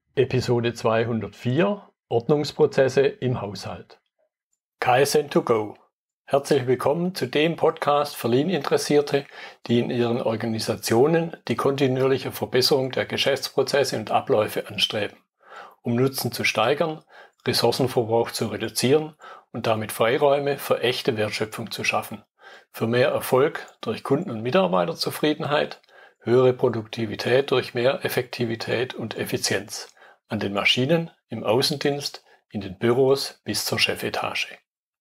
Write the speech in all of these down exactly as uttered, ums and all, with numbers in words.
Episode zweihundertvier Ordnungsprozesse im Haushalt. K S N to go. Herzlich willkommen zu dem Podcast für Lean-Interessierte, die in ihren Organisationen die kontinuierliche Verbesserung der Geschäftsprozesse und Abläufe anstreben, um Nutzen zu steigern, Ressourcenverbrauch zu reduzieren und damit Freiräume für echte Wertschöpfung zu schaffen, für mehr Erfolg durch Kunden- und Mitarbeiterzufriedenheit, höhere Produktivität durch mehr Effektivität und Effizienz an den Maschinen, im Außendienst, in den Büros bis zur Chefetage.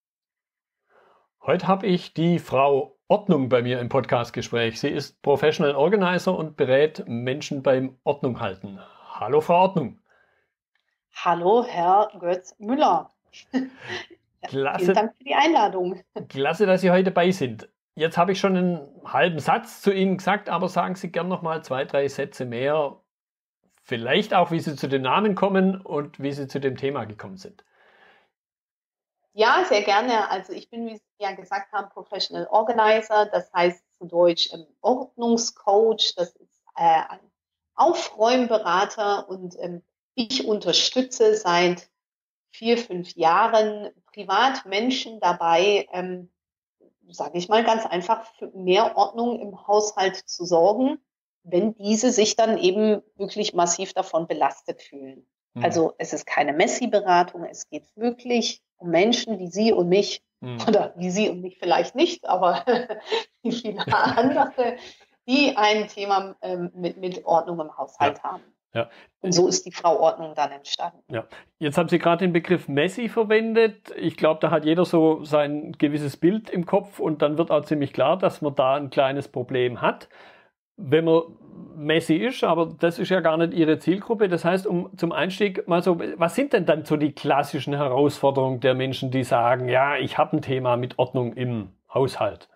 Heute habe ich die Frau Ordnung bei mir im Podcastgespräch. Sie ist Professional Organizer und berät Menschen beim Ordnung halten. Hallo Frau Ordnung. Hallo Herr Götz Müller. Klasse, Vielen Dank für die Einladung. Klasse, dass Sie heute bei sind. Jetzt habe ich schon einen halben Satz zu Ihnen gesagt, aber sagen Sie gern noch mal zwei, drei Sätze mehr. Vielleicht auch, wie Sie zu dem Namen kommen und wie Sie zu dem Thema gekommen sind. Ja, sehr gerne. Also ich bin, wie Sie ja gesagt haben, Professional Organizer. Das heißt zu Deutsch ähm, Ordnungscoach. Das ist äh, ein Aufräumberater und ähm, ich unterstütze seit vier, fünf Jahren Privatmenschen dabei, ähm, sage ich mal ganz einfach, für mehr Ordnung im Haushalt zu sorgen, wenn diese sich dann eben wirklich massiv davon belastet fühlen. Mhm. Also es ist keine Messi-Beratung, es geht wirklich um Menschen wie Sie und mich, mhm. oder wie Sie und mich vielleicht nicht, aber wie viele andere, die ein Thema ähm, mit, mit Ordnung im Haushalt ja. haben. Ja. Und so ist die Frau Ordnung dann entstanden. Ja. Jetzt haben Sie gerade den Begriff Messi verwendet. Ich glaube, da hat jeder so sein gewisses Bild im Kopf und dann wird auch ziemlich klar, dass man da ein kleines Problem hat, wenn man Messi ist, aber das ist ja gar nicht Ihre Zielgruppe. Das heißt, um zum Einstieg mal so, was sind denn dann so die klassischen Herausforderungen der Menschen, die sagen, ja, ich habe ein Thema mit Ordnung im Haushalt?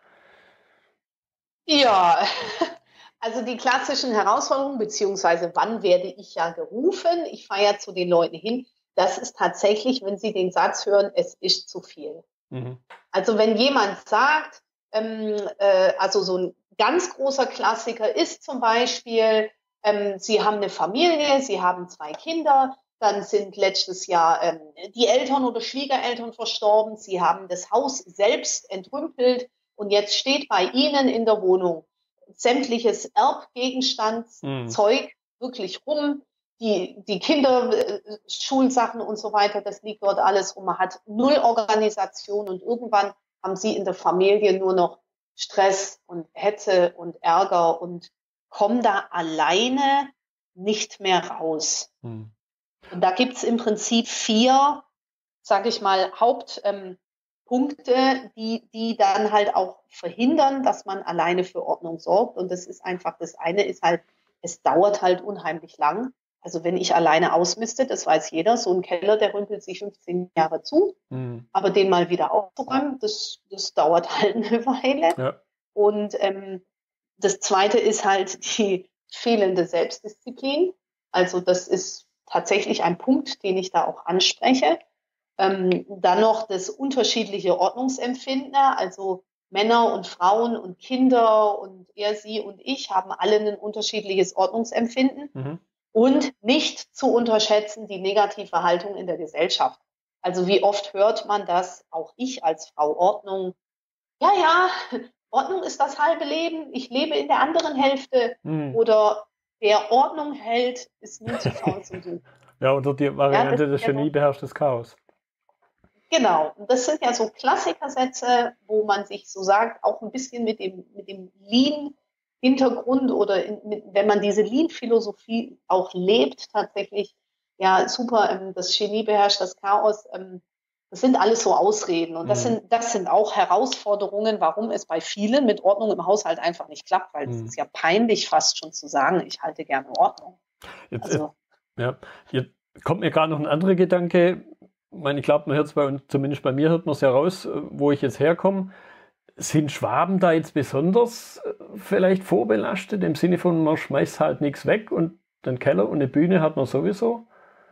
Ja, also die klassischen Herausforderungen, beziehungsweise wann werde ich ja gerufen? Ich fahre ja zu den Leuten hin. Das ist tatsächlich, wenn Sie den Satz hören, es ist zu viel. Mhm. Also wenn jemand sagt, ähm, äh, also so ein ganz großer Klassiker ist zum Beispiel, ähm, Sie haben eine Familie, Sie haben zwei Kinder, dann sind letztes Jahr ähm, die Eltern oder Schwiegereltern verstorben, Sie haben das Haus selbst entrümpelt und jetzt steht bei Ihnen in der Wohnung sämtliches Erbgegenstandszeug mhm. wirklich rum, die, die Kinder, äh, Schulsachen und so weiter, das liegt dort alles rum. Man hat null Organisation und irgendwann haben Sie in der Familie nur noch Stress und Hetze und Ärger und kommen da alleine nicht mehr raus. Mhm. Und da gibt's im Prinzip vier, sage ich mal, Hauptpunkte, ähm, die, die dann halt auch verhindern, dass man alleine für Ordnung sorgt. Und das ist einfach, das eine ist halt, es dauert halt unheimlich lang. Also wenn ich alleine ausmiste, das weiß jeder, so ein Keller, der rümpelt sich fünfzehn Jahre zu. Mhm. Aber den mal wieder aufzuräumen, das, das dauert halt eine Weile. Ja. Und ähm, das zweite ist halt die fehlende Selbstdisziplin. Also das ist tatsächlich ein Punkt, den ich da auch anspreche. Ähm, dann noch das unterschiedliche Ordnungsempfinden. Also Männer und Frauen und Kinder und er, sie und ich haben alle ein unterschiedliches Ordnungsempfinden. Mhm. Und nicht zu unterschätzen die negative Haltung in der Gesellschaft. Also wie oft hört man das, auch ich als Frau Ordnung, ja, ja, Ordnung ist das halbe Leben, ich lebe in der anderen Hälfte. Mhm. Oder wer Ordnung hält, ist nie zu faul zum Suchen. Ja, oder die Variante, ja, das, das Genie beherrscht das Chaos. Genau, das sind ja so Klassikersätze, wo man sich so sagt, auch ein bisschen mit dem, mit dem Lean Hintergrund oder in, mit, wenn man diese Lean-Philosophie auch lebt, tatsächlich, ja, super, ähm, das Genie beherrscht das Chaos, ähm, das sind alles so Ausreden und das mhm. sind, das sind auch Herausforderungen, warum es bei vielen mit Ordnung im Haushalt einfach nicht klappt, weil es mhm. ist ja peinlich fast schon zu sagen, ich halte gerne Ordnung. Jetzt, also, ja, jetzt kommt mir gerade noch ein anderer Gedanke, ich meine, ich glaube, man hört es bei uns, zumindest bei mir hört man es ja raus, wo ich jetzt herkomme. Sind Schwaben da jetzt besonders vielleicht vorbelastet, im Sinne von, man schmeißt halt nichts weg und den Keller und eine Bühne hat man sowieso?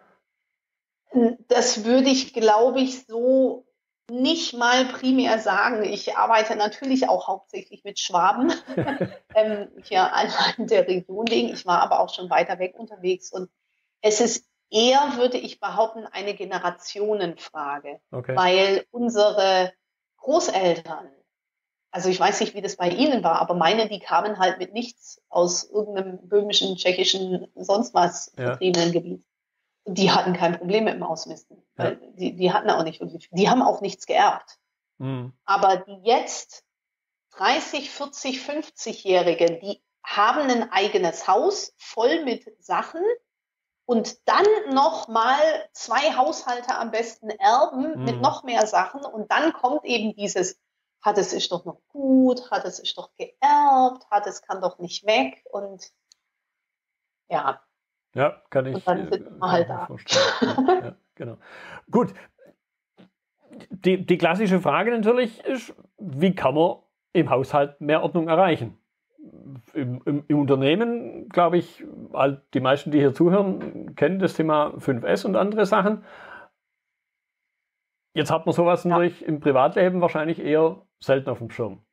Das würde ich, glaube ich, so nicht mal primär sagen. Ich arbeite natürlich auch hauptsächlich mit Schwaben ähm, hier an der Region liegen. Ich war aber auch schon weiter weg unterwegs und es ist eher, würde ich behaupten, eine Generationenfrage. Okay. Weil unsere Großeltern, also ich weiß nicht, wie das bei Ihnen war, aber meine, die kamen halt mit nichts aus irgendeinem böhmischen, tschechischen, sonst was Ja. vertriebenen Gebiet. Die hatten kein Problem mit dem Ausmisten. Weil Ja. die, die hatten auch nicht wirklich, die haben auch nichts geerbt. Mhm. Aber die jetzt dreißig, vierzig, fünfzig-Jährigen, die haben ein eigenes Haus voll mit Sachen und dann noch mal zwei Haushalte am besten erben Mhm. mit noch mehr Sachen und dann kommt eben dieses, hat es ist doch noch gut, hat es ist doch geerbt, hat es kann doch nicht weg und ja. Ja, kann ich, und dann sind wir kann halt ich mir da. vorstellen. Ja, ja, genau. Gut. Die, die klassische Frage natürlich ist, wie kann man im Haushalt mehr Ordnung erreichen? Im, im, im Unternehmen, glaube ich, all, die meisten, die hier zuhören, kennen das Thema fünf S und andere Sachen. Jetzt hat man sowas Ja. natürlich im Privatleben wahrscheinlich eher selten auf dem Schirm.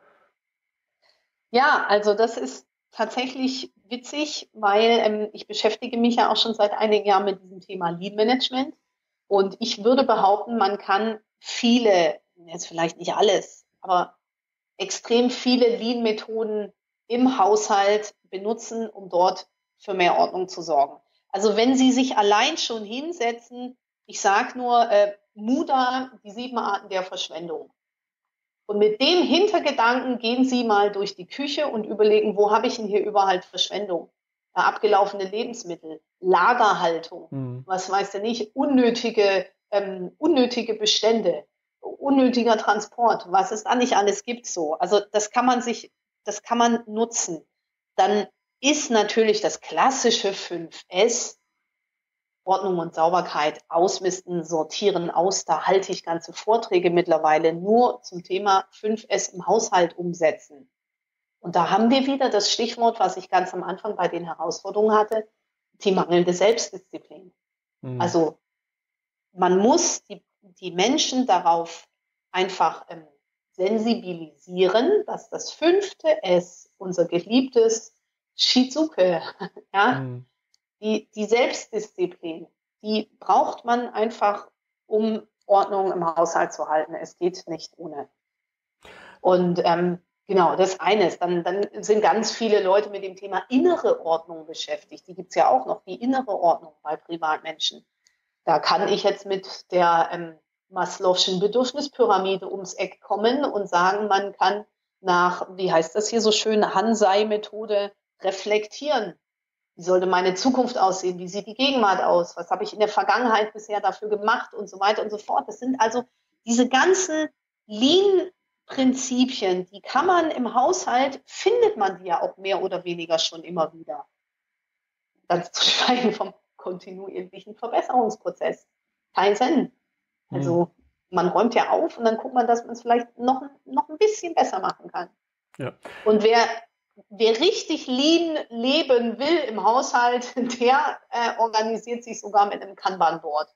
Ja, also das ist tatsächlich witzig, weil ähm, ich beschäftige mich ja auch schon seit einigen Jahren mit diesem Thema Lean Management. Und ich würde behaupten, man kann viele, jetzt vielleicht nicht alles, aber extrem viele Lean-Methoden im Haushalt benutzen, um dort für mehr Ordnung zu sorgen. Also wenn Sie sich allein schon hinsetzen, ich sage nur äh, Muda, die sieben Arten der Verschwendung. Und mit dem Hintergedanken gehen Sie mal durch die Küche und überlegen, wo habe ich denn hier überall Verschwendung? Ja, abgelaufene Lebensmittel, Lagerhaltung, Mhm. was weiß der nicht, unnötige, ähm, unnötige Bestände, unnötiger Transport, was es da nicht alles gibt so. Also das kann man sich, das kann man nutzen. Dann ist natürlich das klassische fünf S, Ordnung und Sauberkeit, ausmisten, sortieren aus. Da halte ich ganze Vorträge mittlerweile nur zum Thema fünf S im Haushalt umsetzen. Und da haben wir wieder das Stichwort, was ich ganz am Anfang bei den Herausforderungen hatte, die mangelnde Selbstdisziplin. Mhm. Also man muss die, die Menschen darauf einfach ähm, sensibilisieren, dass das fünfte S, unser geliebtes Shizuke, ja, Mhm. die, die Selbstdisziplin, die braucht man einfach, um Ordnung im Haushalt zu halten. Es geht nicht ohne. Und ähm, genau, das eine ist, dann, dann sind ganz viele Leute mit dem Thema innere Ordnung beschäftigt. Die gibt es ja auch noch, die innere Ordnung bei Privatmenschen. Da kann ich jetzt mit der ähm, Maslow'schen Bedürfnispyramide ums Eck kommen und sagen, man kann nach, wie heißt das hier so schön, Hansei-Methode reflektieren. Wie sollte meine Zukunft aussehen? Wie sieht die Gegenwart aus? Was habe ich in der Vergangenheit bisher dafür gemacht? Und so weiter und so fort. Das sind also diese ganzen Lean-Prinzipien, die kann man im Haushalt, findet man die ja auch mehr oder weniger schon immer wieder. Ganz zu schweigen vom kontinuierlichen Verbesserungsprozess. Kein Sinn. Also man räumt ja auf und dann guckt man, dass man es vielleicht noch, noch ein bisschen besser machen kann. Ja. Und wer, wer richtig lean leben will im Haushalt, der äh, organisiert sich sogar mit einem Kanban-Board.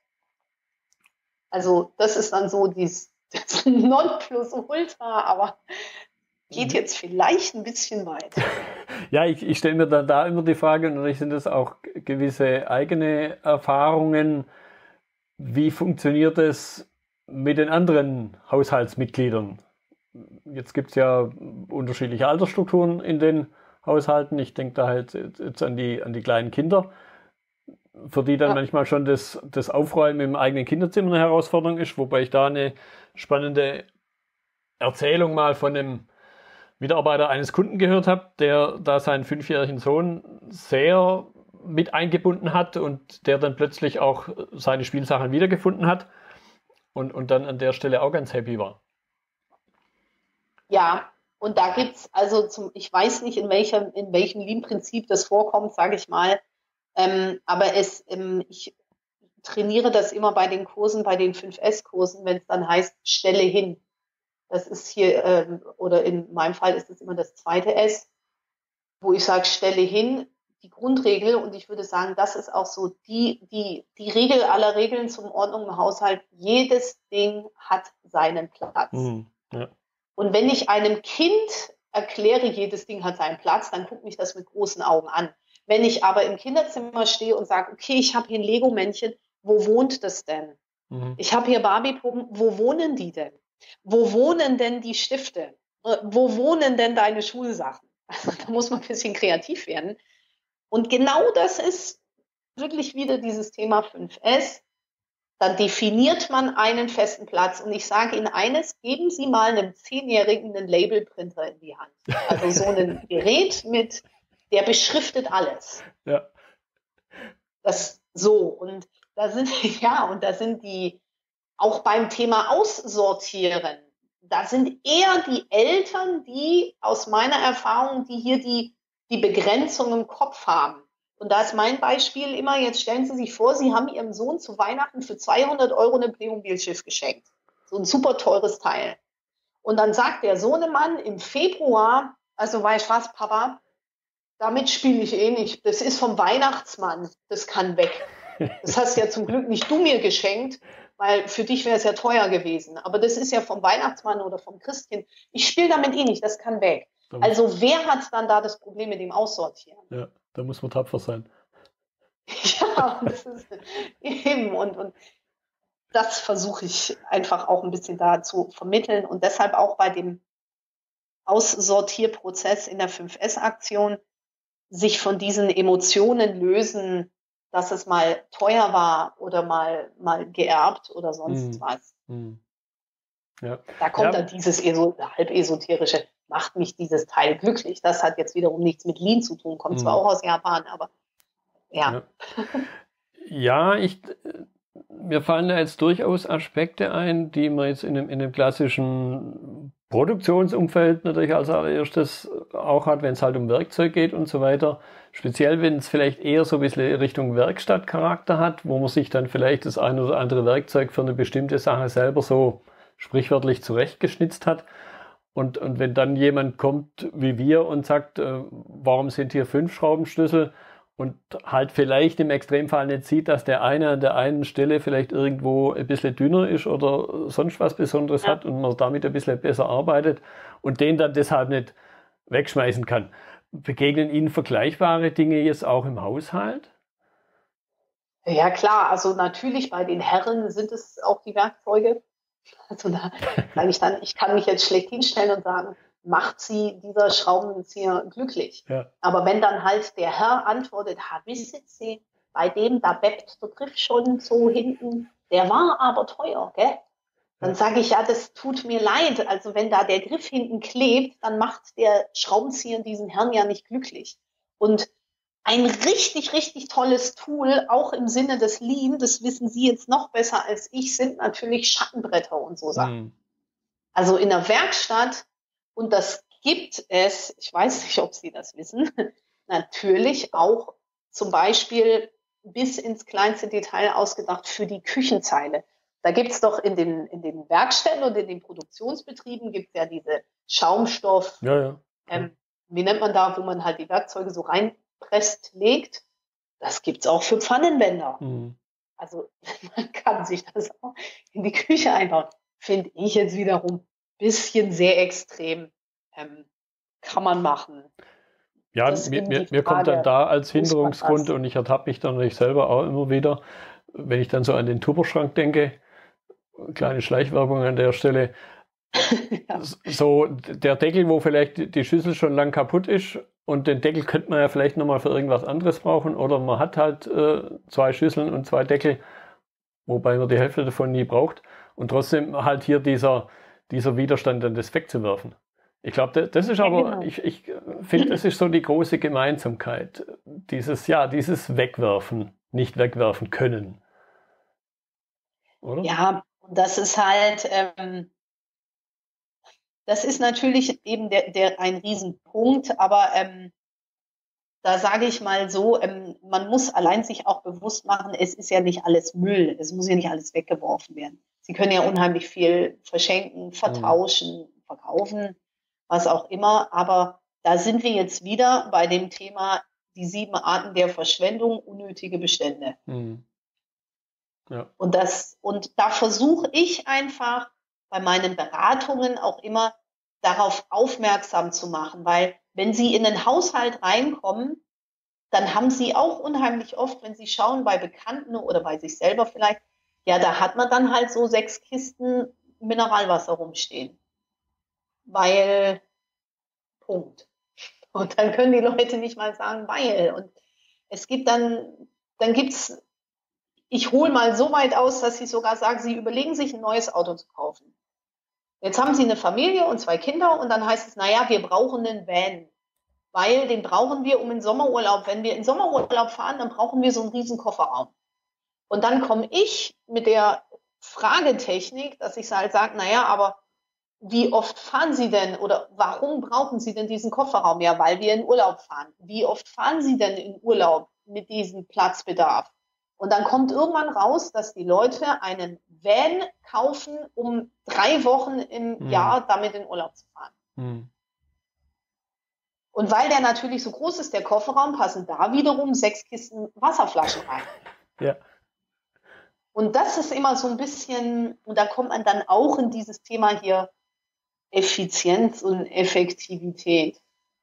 Also das ist dann so dies, das Nonplusultra, aber geht jetzt vielleicht ein bisschen weit. Ja, ich, ich stelle mir dann da immer die Frage, und natürlich sind das auch gewisse eigene Erfahrungen, wie funktioniert es mit den anderen Haushaltsmitgliedern? Jetzt gibt es ja unterschiedliche Altersstrukturen in den Haushalten. Ich denke da halt jetzt an die, an die kleinen Kinder, für die dann ja. manchmal schon das, das Aufräumen im eigenen Kinderzimmer eine Herausforderung ist, wobei ich da eine spannende Erzählung mal von einem Mitarbeiter eines Kunden gehört habe, der da seinen fünfjährigen Sohn sehr mit eingebunden hat und der dann plötzlich auch seine Spielsachen wiedergefunden hat und, und dann an der Stelle auch ganz happy war. Ja, und da gibt's also zum, ich weiß nicht, in welchem, in welchem Lean-Prinzip das vorkommt, sage ich mal, ähm, aber es, ähm, ich trainiere das immer bei den Kursen, bei den fünf S-Kursen, wenn es dann heißt, stelle hin. Das ist hier, ähm, oder in meinem Fall ist es immer das zweite S, wo ich sage, stelle hin, die Grundregel, und ich würde sagen, das ist auch so die, die, die Regel aller Regeln zum Ordnung im Haushalt. Jedes Ding hat seinen Platz. Mhm, ja. Und wenn ich einem Kind erkläre, jedes Ding hat seinen Platz, dann guckt mich das mit großen Augen an. Wenn ich aber im Kinderzimmer stehe und sage, okay, ich habe hier ein Lego-Männchen, wo wohnt das denn? Mhm. Ich habe hier Barbie-Puppen, wo wohnen die denn? Wo wohnen denn die Stifte? Wo wohnen denn deine Schulsachen? Also da muss man ein bisschen kreativ werden. Und genau das ist wirklich wieder dieses Thema fünf S. Dann definiert man einen festen Platz. Und ich sage Ihnen eines, geben Sie mal einem Zehnjährigen einen Labelprinter in die Hand. Also so ein Gerät mit, der beschriftet alles. Ja. Das so. Und da sind, ja, und da sind die, auch beim Thema Aussortieren, da sind eher die Eltern, die aus meiner Erfahrung, die hier die, die Begrenzung im Kopf haben. Und da ist mein Beispiel immer, jetzt stellen Sie sich vor, Sie haben Ihrem Sohn zu Weihnachten für zweihundert Euro ein Playmobil-Schiff geschenkt. So ein super teures Teil. Und dann sagt der Sohnemann im Februar, also weißt du was, Papa, damit spiele ich eh nicht. Das ist vom Weihnachtsmann, das kann weg. Das hast ja zum Glück nicht du mir geschenkt, weil für dich wäre es ja teuer gewesen. Aber das ist ja vom Weihnachtsmann oder vom Christkind. Ich spiele damit eh nicht, das kann weg. Also wer hat dann da das Problem mit dem Aussortieren? Ja, da muss man tapfer sein. Ja, das ist eben. Und, und das versuche ich einfach auch ein bisschen da zu vermitteln. Und deshalb auch bei dem Aussortierprozess in der fünf S-Aktion sich von diesen Emotionen lösen, dass es mal teuer war oder mal, mal geerbt oder sonst mm. was. Mm. Ja. Da kommt ja. dann dieses eso- halb esoterische, macht mich dieses Teil glücklich. Das hat jetzt wiederum nichts mit Lean zu tun, kommt mm. zwar auch aus Japan, aber ja. Ja, ja ich, mir fallen da jetzt durchaus Aspekte ein, die man jetzt in dem, in dem klassischen Produktionsumfeld natürlich als allererstes auch hat, wenn es halt um Werkzeug geht und so weiter. Speziell, wenn es vielleicht eher so ein bisschen Richtung Werkstattcharakter hat, wo man sich dann vielleicht das ein oder andere Werkzeug für eine bestimmte Sache selber so sprichwörtlich zurechtgeschnitzt hat. Und, und wenn dann jemand kommt wie wir und sagt, äh, warum sind hier fünf Schraubenschlüssel? Und halt vielleicht im Extremfall nicht sieht, dass der eine an der einen Stelle vielleicht irgendwo ein bisschen dünner ist oder sonst was Besonderes ja. hat und man damit ein bisschen besser arbeitet und den dann deshalb nicht wegschmeißen kann. Begegnen Ihnen vergleichbare Dinge jetzt auch im Haushalt? Ja klar, also natürlich bei den Herren sind es auch die Werkzeuge. Also da sage ich dann, ich kann mich jetzt schlecht hinstellen und sagen, macht sie dieser Schraubenzieher glücklich. Ja. Aber wenn dann halt der Herr antwortet, ha, wissen Sie, bei dem, da beppt der Griff schon so hinten, der war aber teuer, gell? Dann ja. sage ich, ja, das tut mir leid. Also wenn da der Griff hinten klebt, dann macht der Schraubenzieher diesen Herrn ja nicht glücklich. Und ein richtig, richtig tolles Tool, auch im Sinne des Lean, das wissen Sie jetzt noch besser als ich, sind natürlich Schattenbretter und so Sachen. Mhm. Also in der Werkstatt, und das gibt es, ich weiß nicht, ob Sie das wissen, natürlich auch zum Beispiel bis ins kleinste Detail ausgedacht für die Küchenzeile. Da gibt es doch in den, in den Werkstätten und in den Produktionsbetrieben gibt es ja diese Schaumstoff, ja, ja. Ähm, wie nennt man da, wo man halt die Werkzeuge so reinpresst, legt. Das gibt es auch für Pfannenwender. Mhm. Also man kann sich das auch in die Küche einbauen. Finde ich jetzt wiederum ein bisschen sehr extrem. Ähm, kann man machen. Ja, mir, mir, mir kommt dann da als Hinderungsgrund, und ich ertappe mich dann natürlich selber auch immer wieder, wenn ich dann so an den Tupperschrank denke, kleine Schleichwerbung an der Stelle, ja. so der Deckel, wo vielleicht die Schüssel schon lang kaputt ist, und den Deckel könnte man ja vielleicht nochmal für irgendwas anderes brauchen, oder man hat halt äh, zwei Schüsseln und zwei Deckel, wobei man die Hälfte davon nie braucht, und trotzdem halt hier dieser, dieser Widerstand, dann das wegzuwerfen. Ich glaube, das ist aber, ja, genau. ich, ich finde, das ist so die große Gemeinsamkeit. Dieses, ja, dieses Wegwerfen, nicht wegwerfen können. Oder? Ja, das ist halt, ähm, das ist natürlich eben der, der ein Riesenpunkt, aber ähm, da sage ich mal so, ähm, man muss allein sich auch bewusst machen, es ist ja nicht alles Müll, es muss ja nicht alles weggeworfen werden. Sie können ja unheimlich viel verschenken, vertauschen, mhm. verkaufen, was auch immer, aber da sind wir jetzt wieder bei dem Thema die sieben Arten der Verschwendung, unnötige Bestände. Mhm. Ja. Und das, und da versuche ich einfach bei meinen Beratungen auch immer darauf aufmerksam zu machen, weil wenn Sie in den Haushalt reinkommen, dann haben sie auch unheimlich oft, wenn sie schauen bei Bekannten oder bei sich selber vielleicht, ja, da hat man dann halt so sechs Kisten Mineralwasser rumstehen. Weil, Punkt. Und dann können die Leute nicht mal sagen, weil. Und es gibt dann, dann gibt's, ich hole mal so weit aus, dass sie sogar sagen, sie überlegen sich ein neues Auto zu kaufen. Jetzt haben sie eine Familie und zwei Kinder und dann heißt es, naja, wir brauchen einen Van. Weil den brauchen wir um in Sommerurlaub. Wenn wir in Sommerurlaub fahren, dann brauchen wir so einen riesen Kofferraum. Und dann komme ich mit der Fragetechnik, dass ich halt sage, naja, aber wie oft fahren Sie denn oder warum brauchen Sie denn diesen Kofferraum? Ja, weil wir in Urlaub fahren. Wie oft fahren Sie denn in Urlaub mit diesem Platzbedarf? Und dann kommt irgendwann raus, dass die Leute einen Van kaufen, um drei Wochen im hm. Jahr damit in Urlaub zu fahren. Hm. Und weil der natürlich so groß ist, der Kofferraum, passen da wiederum sechs Kisten Wasserflaschen rein. Ja. Und das ist immer so ein bisschen, und da kommt man dann auch in dieses Thema hier Effizienz und Effektivität.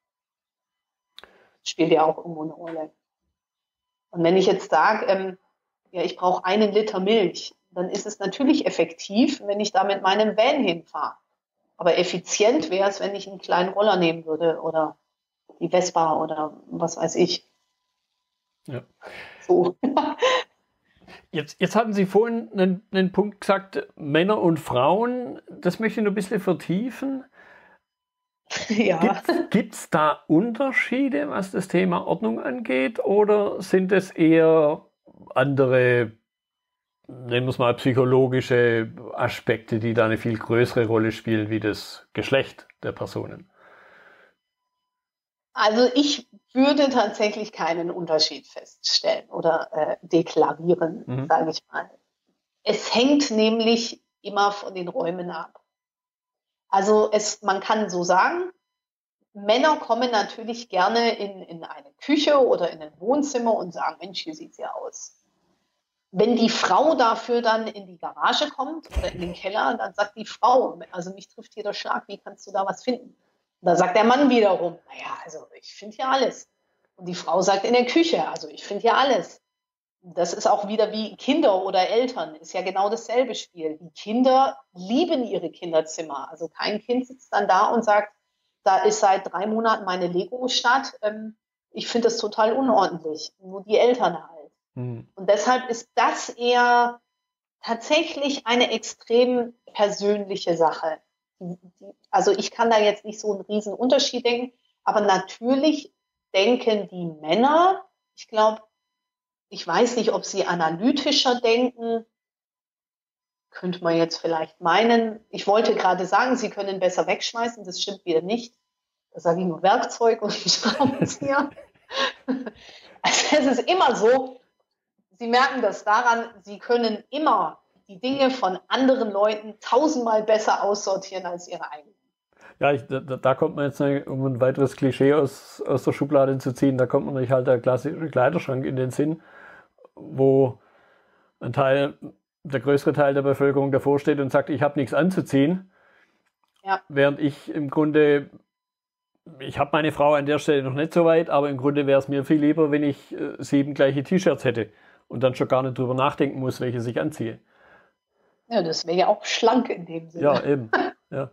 Spielt ja auch irgendwo eine Rolle. Und wenn ich jetzt sage, ähm, ja, ich brauche einen Liter Milch, dann ist es natürlich effektiv, wenn ich da mit meinem Van hinfahre. Aber effizient wäre es, wenn ich einen kleinen Roller nehmen würde oder die Vespa oder was weiß ich. Ja. So. Jetzt, jetzt hatten Sie vorhin einen, einen Punkt gesagt, Männer und Frauen, das möchte ich noch ein bisschen vertiefen. Ja. Gibt es da Unterschiede, was das Thema Ordnung angeht, oder sind es eher andere, nennen wir es mal, psychologische Aspekte, die da eine viel größere Rolle spielen, wie das Geschlecht der Personen? Also ich würde tatsächlich keinen Unterschied feststellen oder äh, deklarieren, mhm. sage ich mal. Es hängt nämlich immer von den Räumen ab. Also es, man kann so sagen, Männer kommen natürlich gerne in, in eine Küche oder in ein Wohnzimmer und sagen, Mensch, hier sieht's ja aus. Wenn die Frau dafür dann in die Garage kommt oder in den Keller, dann sagt die Frau, also mich trifft hier der Schlag, wie kannst du da was finden? Und da sagt der Mann wiederum, naja, also ich finde ja alles. Und die Frau sagt in der Küche, also ich finde ja alles. Das ist auch wieder wie Kinder oder Eltern, ist ja genau dasselbe Spiel. Die Kinder lieben ihre Kinderzimmer. Also kein Kind sitzt dann da und sagt, da ist seit drei Monaten meine Lego-Stadt. Ähm, ich finde das total unordentlich. Nur die Eltern halt. Mhm. Und deshalb ist das eher tatsächlich eine extrem persönliche Sache. Also ich kann da jetzt nicht so einen riesen Unterschied denken, aber natürlich denken die Männer, ich glaube, ich weiß nicht, ob sie analytischer denken, könnte man jetzt vielleicht meinen. Ich wollte gerade sagen, sie können besser wegschmeißen, das stimmt wieder nicht. Da sage ich nur Werkzeug und Schraubenzieher. Also es ist immer so, Sie merken das daran, Sie können immer die Dinge von anderen Leuten tausendmal besser aussortieren als ihre eigenen. Ja, ich, da, da kommt man jetzt, um ein weiteres Klischee aus, aus der Schublade zu ziehen, da kommt man nicht halt der klassische Kleiderschrank in den Sinn, wo ein Teil, der größere Teil der Bevölkerung davor steht und sagt, ich habe nichts anzuziehen. Ja. Während ich im Grunde, ich habe meine Frau an der Stelle noch nicht so weit, aber im Grunde wäre es mir viel lieber, wenn ich äh, sieben gleiche T-Shirts hätte und dann schon gar nicht drüber nachdenken muss, welche ich anziehe. Ja, das wäre ja auch schlank in dem Sinne. Ja, eben. Ja,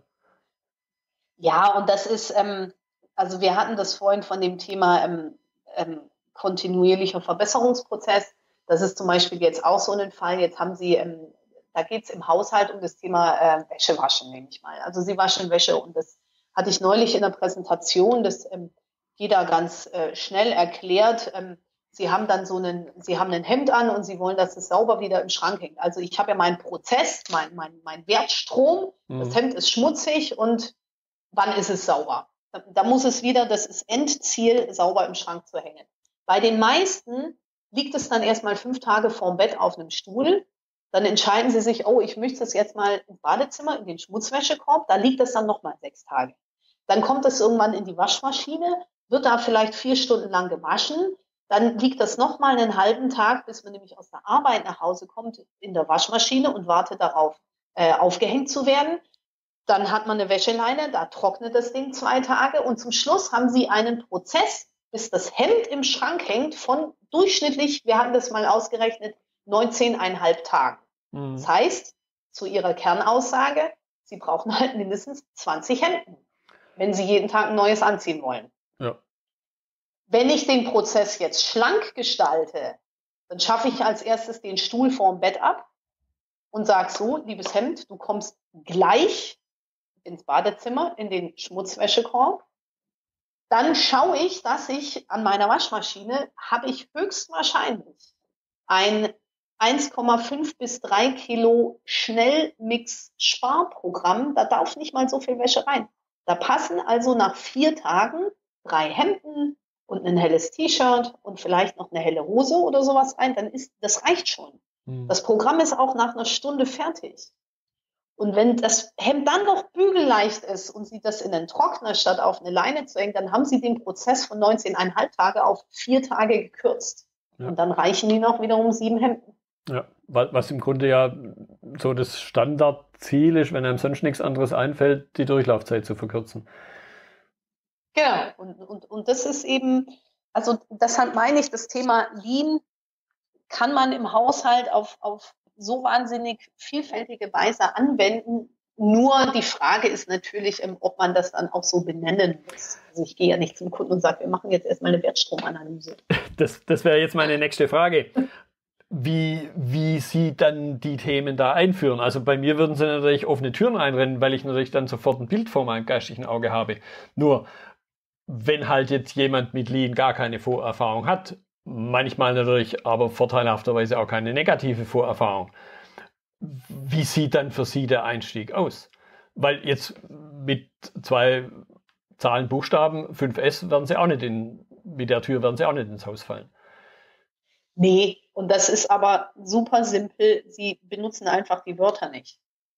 ja, und das ist, ähm, also wir hatten das vorhin von dem Thema ähm, ähm, kontinuierlicher Verbesserungsprozess. Das ist zum Beispiel jetzt auch so ein Fall. Jetzt haben Sie, ähm, da geht es im Haushalt um das Thema äh, Wäsche waschen, nehme ich mal. Also Sie waschen Wäsche und das hatte ich neulich in der Präsentation, das ähm, jeder ganz äh, schnell erklärt. Ähm, Sie haben dann so einen, Sie haben ein Hemd an und Sie wollen, dass es sauber wieder im Schrank hängt. Also ich habe ja meinen Prozess, mein, mein, mein Wertstrom, mhm. Das Hemd ist schmutzig und wann ist es sauber? Da, da muss es wieder, das ist Endziel, sauber im Schrank zu hängen. Bei den meisten liegt es dann erstmal fünf Tage vorm Bett auf einem Stuhl. Dann entscheiden sie sich, oh, ich möchte es jetzt mal im Badezimmer, in den Schmutzwäschekorb. Da liegt es dann nochmal sechs Tage. Dann kommt es irgendwann in die Waschmaschine, wird da vielleicht vier Stunden lang gewaschen. Dann liegt das nochmal einen halben Tag, bis man nämlich aus der Arbeit nach Hause kommt, in der Waschmaschine und wartet darauf, äh, aufgehängt zu werden. Dann hat man eine Wäscheleine, da trocknet das Ding zwei Tage und zum Schluss haben Sie einen Prozess, bis das Hemd im Schrank hängt von durchschnittlich, wir hatten das mal ausgerechnet, neunzehn Komma fünf Tagen. Mhm. Das heißt, zu Ihrer Kernaussage, Sie brauchen halt mindestens zwanzig Hemden, wenn Sie jeden Tag ein neues anziehen wollen. Ja. Wenn ich den Prozess jetzt schlank gestalte, dann schaffe ich als erstes den Stuhl vorm Bett ab und sage so, liebes Hemd, du kommst gleich ins Badezimmer, in den Schmutzwäschekorb. Dann schaue ich, dass ich an meiner Waschmaschine habe ich höchstwahrscheinlich ein eins Komma fünf bis drei Kilo Schnellmix-Sparprogramm. Da darf nicht mal so viel Wäsche rein. Da passen also nach vier Tagen drei Hemden und ein helles T-Shirt und vielleicht noch eine helle Hose oder sowas rein. Dann ist, das reicht schon. Mhm. Das Programm ist auch nach einer Stunde fertig. Und wenn das Hemd dann noch bügelleicht ist und Sie das in den Trockner statt auf eine Leine zu hängen, dann haben Sie den Prozess von neunzehn Komma fünf Tage auf vier Tage gekürzt. Ja. Und dann reichen die noch wiederum sieben Hemden. Ja, was im Grunde ja so das Standardziel ist, wenn einem sonst nichts anderes einfällt, die Durchlaufzeit zu verkürzen. Genau, und, und, und das ist eben, also deshalb meine ich, das Thema Lean kann man im Haushalt auf, auf so wahnsinnig vielfältige Weise anwenden. Nur die Frage ist natürlich, ob man das dann auch so benennen muss. Also ich gehe ja nicht zum Kunden und sage, wir machen jetzt erstmal eine Wertstromanalyse. Das, das wäre jetzt meine nächste Frage. Wie, wie Sie dann die Themen da einführen. Also bei mir würden Sie natürlich offene Türen einrennen, weil ich natürlich dann sofort ein Bild vor meinem geistigen Auge habe. Nur, wenn halt jetzt jemand mit Lean gar keine Vorerfahrung hat, manchmal natürlich aber vorteilhafterweise auch keine negative Vorerfahrung, wie sieht dann für Sie der Einstieg aus? Weil jetzt mit zwei Zahlen, Buchstaben, fünf S, werden Sie auch nicht in, mit der Tür werden Sie auch nicht ins Haus fallen. Nee, und das ist aber super simpel. Sie benutzen einfach die Wörter nicht.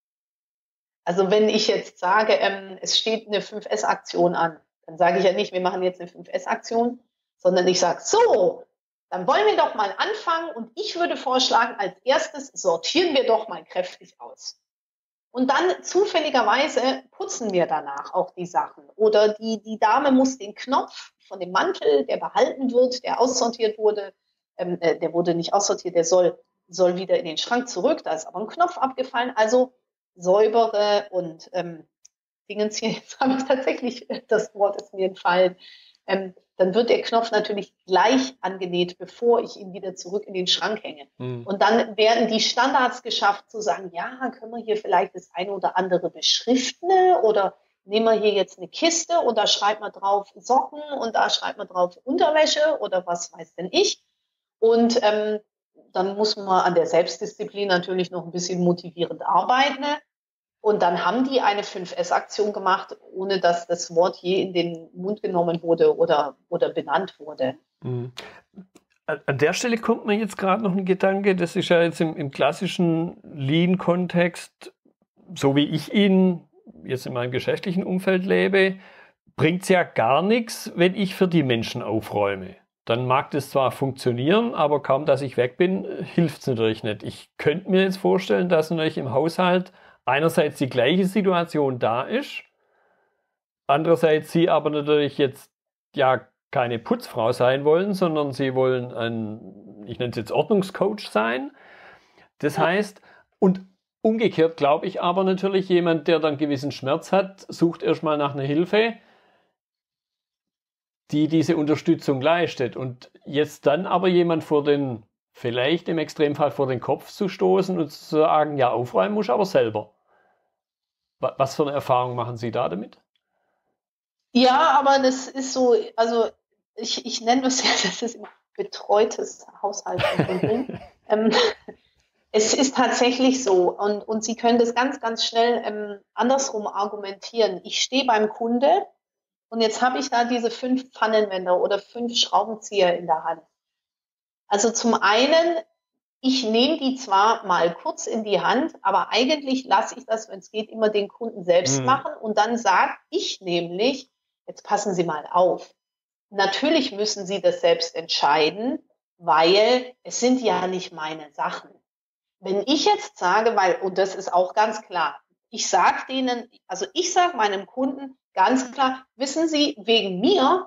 Also wenn ich jetzt sage, ähm, es steht eine fünf S Aktion an, dann sage ich ja nicht, wir machen jetzt eine fünf S Aktion, sondern ich sage, so, dann wollen wir doch mal anfangen und ich würde vorschlagen, als erstes sortieren wir doch mal kräftig aus. Und dann zufälligerweise putzen wir danach auch die Sachen. Oder die, die Dame muss den Knopf von dem Mantel, der behalten wird, der aussortiert wurde, ähm, äh, der wurde nicht aussortiert, der soll, soll wieder in den Schrank zurück. Da ist aber ein Knopf abgefallen. Also säubere und ähm, Dingens hier, jetzt habe ich tatsächlich, das Wort ist mir entfallen, ähm, dann wird der Knopf natürlich gleich angenäht, bevor ich ihn wieder zurück in den Schrank hänge. Mhm. Und dann werden die Standards geschafft, zu sagen, ja, können wir hier vielleicht das eine oder andere beschriften oder nehmen wir hier jetzt eine Kiste und da schreibt man drauf Socken und da schreibt man drauf Unterwäsche oder was weiß denn ich. Und ähm, dann muss man an der Selbstdisziplin natürlich noch ein bisschen motivierend arbeiten. Und dann haben die eine fünf S Aktion gemacht, ohne dass das Wort je in den Mund genommen wurde oder, oder benannt wurde. Mhm. An der Stelle kommt mir jetzt gerade noch ein Gedanke, das ist ja jetzt im, im klassischen Lean-Kontext, so wie ich ihn jetzt in meinem geschäftlichen Umfeld lebe, bringt es ja gar nichts, wenn ich für die Menschen aufräume. Dann mag das zwar funktionieren, aber kaum, dass ich weg bin, hilft es natürlich nicht. Ich könnte mir jetzt vorstellen, dass natürlich im Haushalt einerseits die gleiche Situation da ist, andererseits Sie aber natürlich jetzt ja keine Putzfrau sein wollen, sondern Sie wollen ein, ich nenne es jetzt Ordnungscoach sein. Das heißt, und umgekehrt glaube ich aber natürlich, jemand, der dann gewissen Schmerz hat, sucht erstmal nach einer Hilfe, die diese Unterstützung leistet. Und jetzt dann aber jemand vor den, vielleicht im Extremfall vor den Kopf zu stoßen und zu sagen, ja, aufräumen muss aber selber. Was für eine Erfahrung machen Sie da damit? Ja, aber das ist so, also ich, ich nenne das ja, das ist immer betreutes Haushaltsentwickeln. ähm, es ist tatsächlich so und, und Sie können das ganz, ganz schnell ähm, andersrum argumentieren. Ich stehe beim Kunde und jetzt habe ich da diese fünf Pfannenwender oder fünf Schraubenzieher in der Hand. Also zum einen, ich nehme die zwar mal kurz in die Hand, aber eigentlich lasse ich das, wenn es geht, immer den Kunden selbst mhm. machen und dann sage ich nämlich, jetzt passen Sie mal auf. Natürlich müssen Sie das selbst entscheiden, weil es sind ja nicht meine Sachen. Wenn ich jetzt sage, weil, und das ist auch ganz klar, ich sage denen, also ich sage meinem Kunden ganz klar, wissen Sie, wegen mir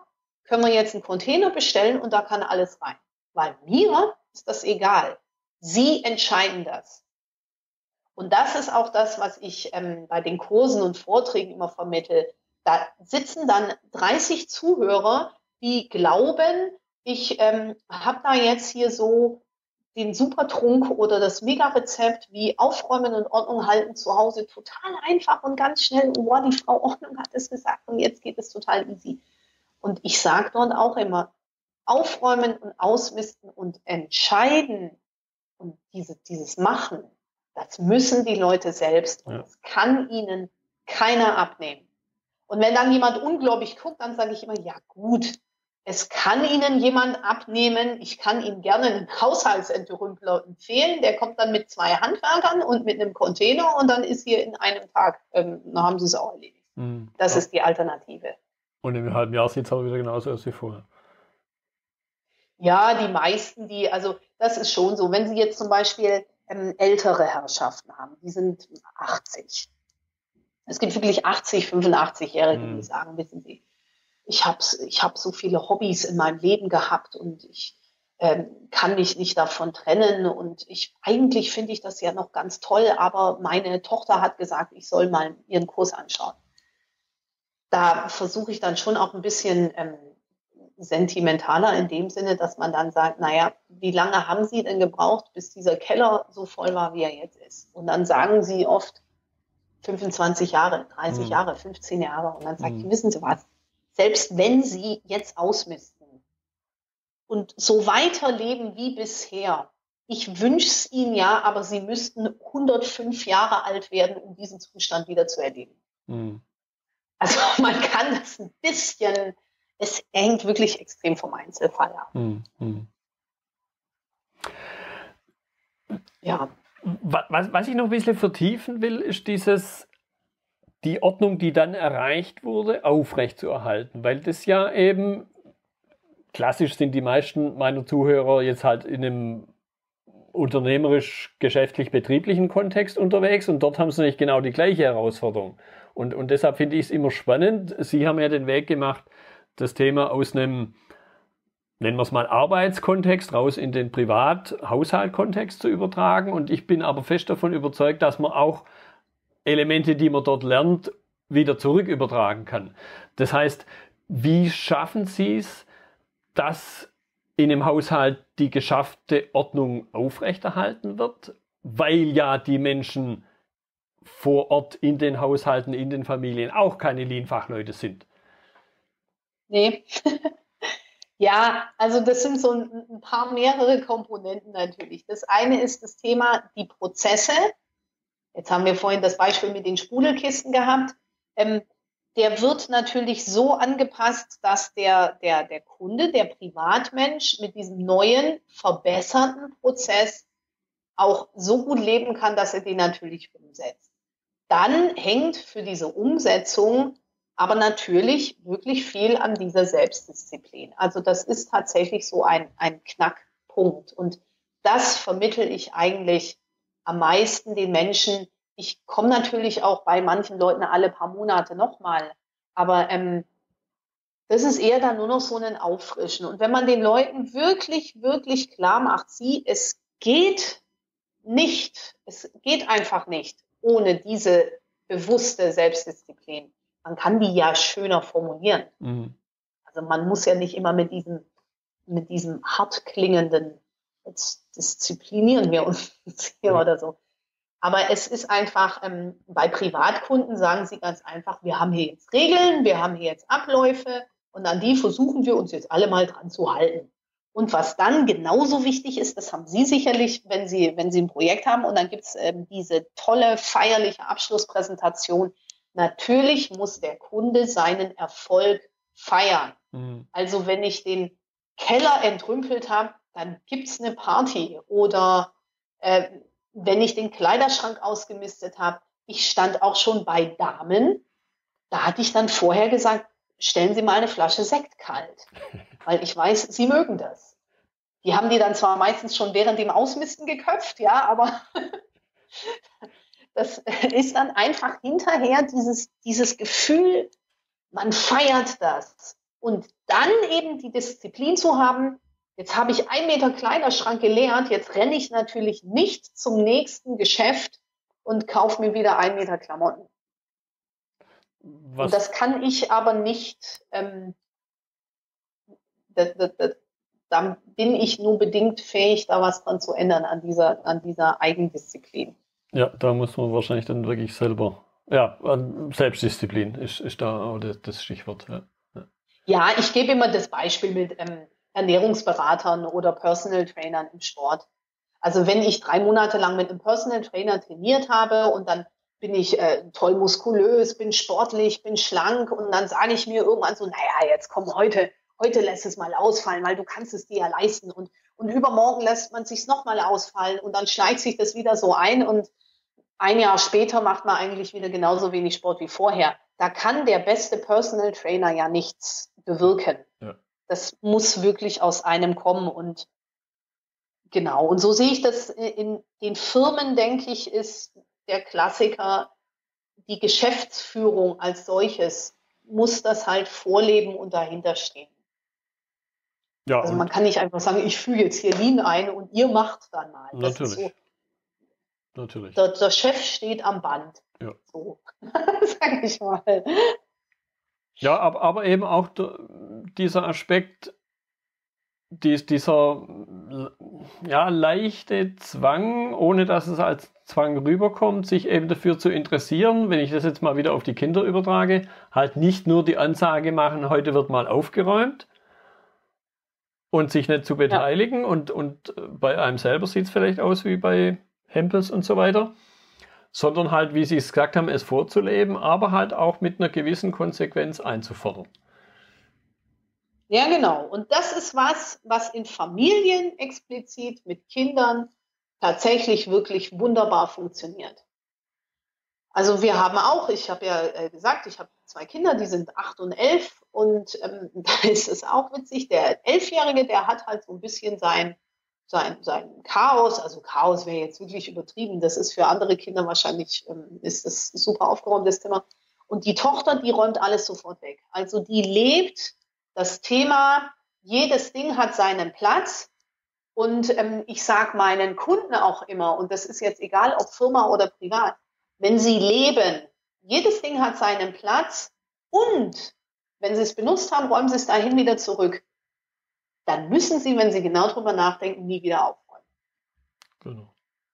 können wir jetzt einen Container bestellen und da kann alles rein. Weil mir ist das egal. Sie entscheiden das. Und das ist auch das, was ich ähm, bei den Kursen und Vorträgen immer vermittle. Da sitzen dann dreißig Zuhörer, die glauben, ich ähm, habe da jetzt hier so den Supertrunk oder das Mega-Rezept wie Aufräumen und Ordnung halten zu Hause total einfach und ganz schnell. Und boah, die Frau Ordnung hat es gesagt und jetzt geht es total easy. Und ich sage dort auch immer, aufräumen und ausmisten und entscheiden und diese, dieses Machen, das müssen die Leute selbst und das kann ihnen keiner abnehmen. Und wenn dann jemand ungläubig guckt, dann sage ich immer, ja gut, es kann Ihnen jemand abnehmen. Ich kann Ihnen gerne einen Haushaltsentrümpler empfehlen. Der kommt dann mit zwei Handwerkern und mit einem Container und dann ist hier in einem Tag, ähm, dann haben Sie es auch erledigt. Mhm. Das ja. ist die Alternative. Und im halben Jahr sieht es aber wieder genauso aus wie vorher. Ja, die meisten, die, also das ist schon so. Wenn Sie jetzt zum Beispiel ähm, ältere Herrschaften haben, die sind achtzig. Es gibt wirklich achtzig, fünfundachtzig-Jährige, mhm. die sagen, wissen Sie, ich habe ich hab so viele Hobbys in meinem Leben gehabt und ich ähm, kann mich nicht davon trennen und ich eigentlich finde ich das ja noch ganz toll, aber meine Tochter hat gesagt, ich soll mal ihren Kurs anschauen. Da versuche ich dann schon auch ein bisschen ähm, sentimentaler in dem Sinne, dass man dann sagt, naja, wie lange haben Sie denn gebraucht, bis dieser Keller so voll war, wie er jetzt ist? Und dann sagen sie oft fünfundzwanzig Jahre, dreißig mhm. Jahre, fünfzehn Jahre und dann sagt mhm. ich, wissen Sie was? Selbst wenn Sie jetzt ausmisten und so weiterleben wie bisher, ich wünsche es Ihnen ja, aber Sie müssten hundertfünf Jahre alt werden, um diesen Zustand wieder zu erleben. Mhm. Also man kann das ein bisschen, es hängt wirklich extrem vom Einzelfall ab. Mhm. Ja. Was, was ich noch ein bisschen vertiefen will, ist dieses die Ordnung, die dann erreicht wurde, aufrechtzuerhalten, weil das ja eben, klassisch sind die meisten meiner Zuhörer jetzt halt in einem unternehmerisch-geschäftlich-betrieblichen Kontext unterwegs und dort haben sie nicht genau die gleiche Herausforderung. Und, und deshalb finde ich es immer spannend. Sie haben ja den Weg gemacht, das Thema aus einem, nennen wir es mal, Arbeitskontext raus in den Privat-Haushalt-Kontext zu übertragen. Und ich bin aber fest davon überzeugt, dass man auch Elemente, die man dort lernt, wieder zurück übertragen kann. Das heißt, wie schaffen Sie es, dass in einem Haushalt die geschaffte Ordnung aufrechterhalten wird, weil ja die Menschen vor Ort in den Haushalten, in den Familien auch keine Lean-Fachleute sind? Nee. Ja, also das sind so ein, ein paar mehrere Komponenten natürlich. Das eine ist das Thema die Prozesse. Jetzt haben wir vorhin das Beispiel mit den Sprudelkisten gehabt. Ähm, der wird natürlich so angepasst, dass der, der, der Kunde, der Privatmensch mit diesem neuen, verbesserten Prozess auch so gut leben kann, dass er den natürlich umsetzt. Dann hängt für diese Umsetzung aber natürlich wirklich viel an dieser Selbstdisziplin. Also das ist tatsächlich so ein, ein Knackpunkt. Und das vermittle ich eigentlich am meisten den Menschen. Ich komme natürlich auch bei manchen Leuten alle paar Monate nochmal, aber ähm, das ist eher dann nur noch so ein Auffrischen. Und wenn man den Leuten wirklich, wirklich klar macht, sie, es geht nicht, es geht einfach nicht ohne diese bewusste Selbstdisziplin. Man kann die ja schöner formulieren. Mhm. Also man muss ja nicht immer mit diesem, mit diesem hart klingenden, jetzt disziplinieren wir uns hier ja. oder so. Aber es ist einfach, ähm, bei Privatkunden sagen sie ganz einfach, wir haben hier jetzt Regeln, wir haben hier jetzt Abläufe und an die versuchen wir uns jetzt alle mal dran zu halten. Und was dann genauso wichtig ist, das haben Sie sicherlich, wenn Sie, wenn Sie ein Projekt haben und dann gibt es ähm, diese tolle feierliche Abschlusspräsentation. Natürlich muss der Kunde seinen Erfolg feiern. Mhm. Also wenn ich den Keller entrümpelt habe, dann gibt's eine Party. Oder äh, wenn ich den Kleiderschrank ausgemistet habe, ich stand auch schon bei Damen, da hatte ich dann vorher gesagt, stellen Sie mal eine Flasche Sekt kalt. Weil ich weiß, Sie mögen das. Die haben die dann zwar meistens schon während dem Ausmisten geköpft, ja, aber das ist dann einfach hinterher dieses, dieses Gefühl, man feiert das. Und dann eben die Disziplin zu haben, jetzt habe ich einen Meter Kleiderschrank geleert, jetzt renne ich natürlich nicht zum nächsten Geschäft und kaufe mir wieder einen Meter Klamotten. Was? Und das kann ich aber nicht, ähm, das, das, das, dann bin ich nur bedingt fähig, da was dran zu ändern an dieser, an dieser Eigendisziplin. Ja, da muss man wahrscheinlich dann wirklich selber, ja, Selbstdisziplin ist, ist da auch das, das Stichwort. Ja. Ja. ja, ich gebe immer das Beispiel mit ähm, Ernährungsberatern oder Personal Trainern im Sport. Also wenn ich drei Monate lang mit einem Personal Trainer trainiert habe und dann bin ich äh, toll muskulös, bin sportlich, bin schlank und dann sage ich mir irgendwann so, naja, jetzt komm, heute, heute lässt es mal ausfallen, weil du kannst es dir ja leisten und, und übermorgen lässt man es sich nochmal ausfallen und dann schleicht sich das wieder so ein und ein Jahr später macht man eigentlich wieder genauso wenig Sport wie vorher. Da kann der beste Personal Trainer ja nichts bewirken. Ja. Das muss wirklich aus einem kommen und genau. Und so sehe ich das in den Firmen, denke ich, ist der Klassiker, die Geschäftsführung als solches muss das halt vorleben und dahinter stehen. Ja, also man kann nicht einfach sagen, ich füge jetzt hier Lean ein und ihr macht dann mal. Das natürlich. Ist so, natürlich. Der, der Chef steht am Band. Ja. So, sag ich mal. Ja, aber, aber eben auch der, dieser Aspekt, dies, dieser ja, leichte Zwang, ohne dass es als Zwang rüberkommt, sich eben dafür zu interessieren, wenn ich das jetzt mal wieder auf die Kinder übertrage, halt nicht nur die Ansage machen, heute wird mal aufgeräumt und sich nicht zu beteiligen ja. und, und bei einem selber sieht es vielleicht aus wie bei Hempels und so weiter, sondern halt, wie Sie es gesagt haben, es vorzuleben, aber halt auch mit einer gewissen Konsequenz einzufordern. Ja, genau. Und das ist was, was in Familien explizit mit Kindern tatsächlich wirklich wunderbar funktioniert. Also wir haben auch, ich habe ja äh, gesagt, ich habe zwei Kinder, die sind acht und elf und ähm, da ist es auch witzig, der Elfjährige, der hat halt so ein bisschen sein, sein, sein Chaos, also Chaos wäre jetzt wirklich übertrieben, das ist für andere Kinder wahrscheinlich, ähm, ist das super aufgeräumtes Thema. Und die Tochter, die räumt alles sofort weg. Also die lebt das Thema, jedes Ding hat seinen Platz. Und ähm, ich sage meinen Kunden auch immer, und das ist jetzt egal, ob Firma oder privat, wenn sie leben, jedes Ding hat seinen Platz und wenn sie es benutzt haben, räumen sie es dahin wieder zurück. Dann müssen sie, wenn sie genau drüber nachdenken, nie wieder aufräumen. Genau.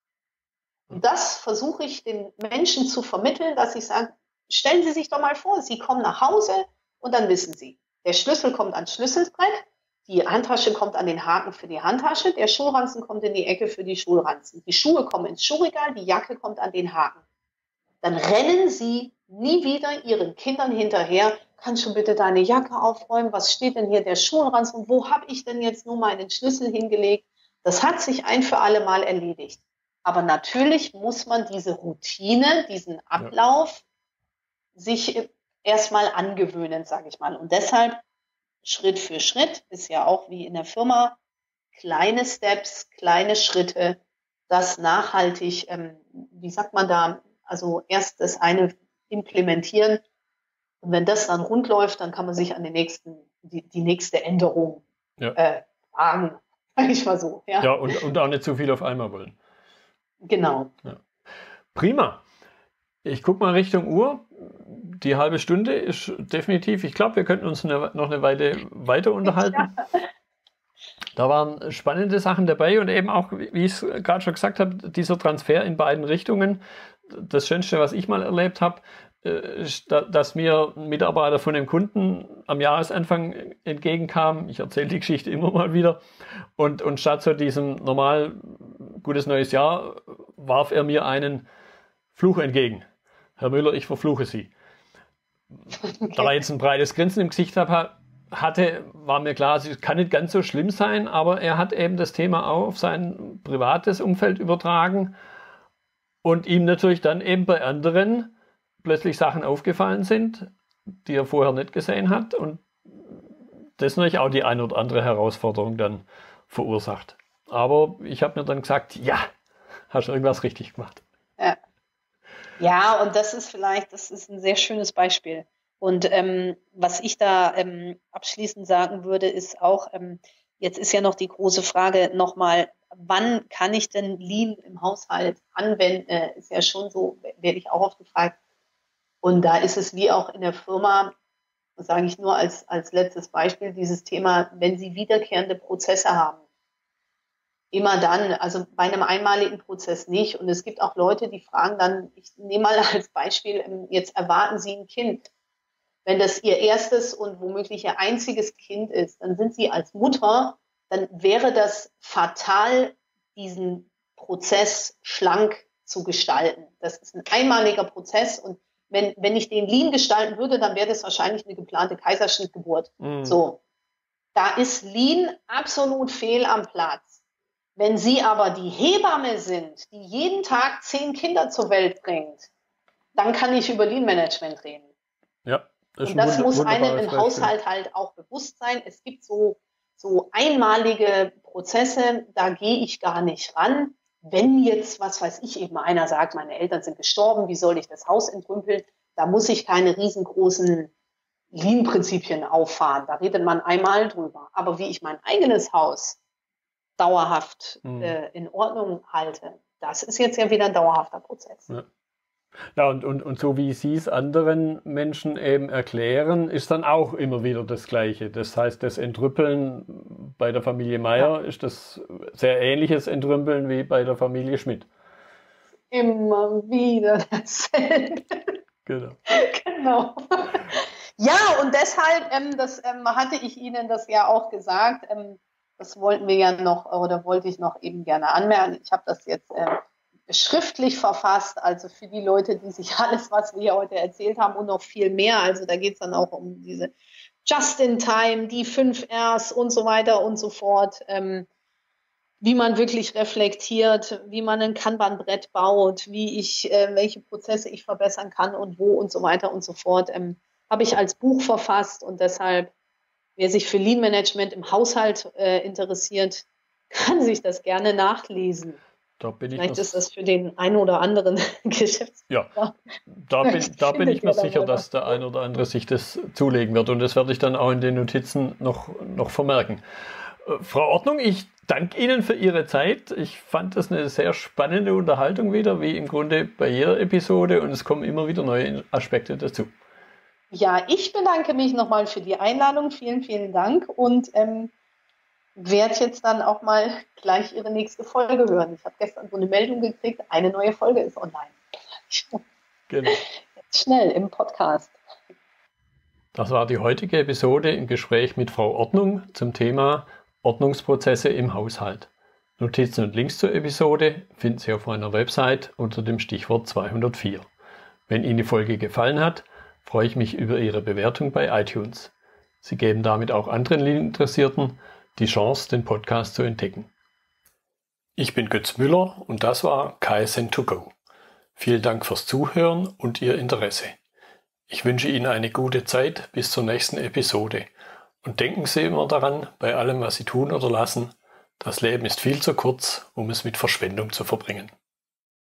Und das versuche ich den Menschen zu vermitteln, dass ich sage, stellen Sie sich doch mal vor, Sie kommen nach Hause und dann wissen Sie, der Schlüssel kommt ans Schlüsselbrett, die Handtasche kommt an den Haken für die Handtasche, der Schulranzen kommt in die Ecke für die Schulranzen. Die Schuhe kommen ins Schuhregal, die Jacke kommt an den Haken. Dann rennen Sie nie wieder Ihren Kindern hinterher. Kannst du bitte deine Jacke aufräumen? Was steht denn hier der Schulranzen? Und wo habe ich denn jetzt nur meinen Schlüssel hingelegt? Das hat sich ein für alle Mal erledigt. Aber natürlich muss man diese Routine, diesen Ablauf ja. sich erstmal angewöhnen, sage ich mal. Und deshalb Schritt für Schritt, ist ja auch wie in der Firma, kleine Steps, kleine Schritte, das nachhaltig, ähm, wie sagt man da, also erst das eine implementieren und wenn das dann rund läuft, dann kann man sich an den nächsten, die, die nächste Änderung ja. äh, wagen, sage ich mal so. Ja, ja und, und auch nicht zu viel auf einmal wollen. Genau. Ja. Prima. Ich gucke mal Richtung Uhr. Die halbe Stunde ist definitiv, ich glaube, wir könnten uns eine, noch eine Weile weiter unterhalten. Ja. Da waren spannende Sachen dabei und eben auch, wie ich es gerade schon gesagt habe, dieser Transfer in beiden Richtungen. Das Schönste, was ich mal erlebt habe, ist, dass mir ein Mitarbeiter von dem Kunden am Jahresanfang entgegenkam. Ich erzähle die Geschichte immer mal wieder. Und, und statt so diesem normal gutes neues Jahr warf er mir einen Fluch entgegen. Herr Müller, ich verfluche Sie. Okay. Da er jetzt ein breites Grinsen im Gesicht habe, hatte, war mir klar, es kann nicht ganz so schlimm sein, aber er hat eben das Thema auch auf sein privates Umfeld übertragen und ihm natürlich dann eben bei anderen plötzlich Sachen aufgefallen sind, die er vorher nicht gesehen hat und das natürlich auch die eine oder andere Herausforderung dann verursacht. Aber ich habe mir dann gesagt, ja, hast du irgendwas richtig gemacht. Ja. Ja, und das ist vielleicht, das ist ein sehr schönes Beispiel. Und ähm, was ich da ähm, abschließend sagen würde, ist auch, ähm, jetzt ist ja noch die große Frage nochmal, wann kann ich denn Lean im Haushalt anwenden? Äh, ist ja schon so, werde ich auch oft gefragt. Und da ist es wie auch in der Firma, sage ich nur als, als letztes Beispiel, dieses Thema, wenn Sie wiederkehrende Prozesse haben. Immer dann, also bei einem einmaligen Prozess nicht. Und es gibt auch Leute, die fragen dann, ich nehme mal als Beispiel, jetzt erwarten Sie ein Kind. Wenn das Ihr erstes und womöglich Ihr einziges Kind ist, dann sind Sie als Mutter, dann wäre das fatal, diesen Prozess schlank zu gestalten. Das ist ein einmaliger Prozess und wenn, wenn ich den Lean gestalten würde, dann wäre das wahrscheinlich eine geplante Kaiserschnittgeburt. Mhm. So. Da ist Lean absolut fehl am Platz. Wenn Sie aber die Hebamme sind, die jeden Tag zehn Kinder zur Welt bringt, dann kann ich über Lean-Management reden. Ja. Das und das muss einem im Haushalt halt auch bewusst sein. Es gibt so, so einmalige Prozesse, da gehe ich gar nicht ran. Wenn jetzt, was weiß ich, eben einer sagt, meine Eltern sind gestorben, wie soll ich das Haus entrümpeln? Da muss ich keine riesengroßen Lean-Prinzipien auffahren. Da redet man einmal drüber. Aber wie ich mein eigenes Haus dauerhaft mhm. äh, in Ordnung halte, das ist jetzt ja wieder ein dauerhafter Prozess. Ja. Ja, und, und, und so wie Sie es anderen Menschen eben erklären, ist dann auch immer wieder das Gleiche. Das heißt, das Entrüppeln bei der Familie Meier ja. ist das sehr ähnliches Entrümpeln wie bei der Familie Schmidt. Immer wieder dasselbe. Genau. Genau. Ja, und deshalb, ähm, das ähm, hatte ich Ihnen das ja auch gesagt, ähm, das wollten wir ja noch, oder wollte ich noch eben gerne anmerken. Ich habe das jetzt äh, schriftlich verfasst, also für die Leute, die sich alles, was wir hier heute erzählt haben und noch viel mehr, also da geht es dann auch um diese Just-in-Time, die fünf Rs und so weiter und so fort, ähm, wie man wirklich reflektiert, wie man ein Kanban-Brett baut, wie ich, äh, welche Prozesse ich verbessern kann und wo und so weiter und so fort, ähm, habe ich als Buch verfasst und deshalb, wer sich für Lean-Management im Haushalt äh, interessiert, kann sich das gerne nachlesen. Da bin ich Vielleicht ist das für den einen oder anderen Geschäftsführer. Ja, da bin, da bin ich mir sicher, dass der ein oder andere sich das zulegen wird. Und das werde ich dann auch in den Notizen noch, noch vermerken. Äh, Frau Ordnung, ich danke Ihnen für Ihre Zeit. Ich fand das eine sehr spannende Unterhaltung wieder, wie im Grunde bei jeder Episode. Und es kommen immer wieder neue Aspekte dazu. Ja, ich bedanke mich nochmal für die Einladung. Vielen, vielen Dank. Und ähm, werde jetzt dann auch mal gleich Ihre nächste Folge hören. Ich habe gestern so eine Meldung gekriegt, eine neue Folge ist online. Genau. Jetzt schnell im Podcast. Das war die heutige Episode im Gespräch mit Frau Ordnung zum Thema Ordnungsprozesse im Haushalt. Notizen und Links zur Episode finden Sie auf meiner Website unter dem Stichwort zweihundertvier. Wenn Ihnen die Folge gefallen hat, freue ich mich über Ihre Bewertung bei iTunes. Sie geben damit auch anderen Interessierten die Chance, den Podcast zu entdecken. Ich bin Götz Müller und das war K S N to go. Vielen Dank fürs Zuhören und Ihr Interesse. Ich wünsche Ihnen eine gute Zeit bis zur nächsten Episode und denken Sie immer daran, bei allem, was Sie tun oder lassen, das Leben ist viel zu kurz, um es mit Verschwendung zu verbringen.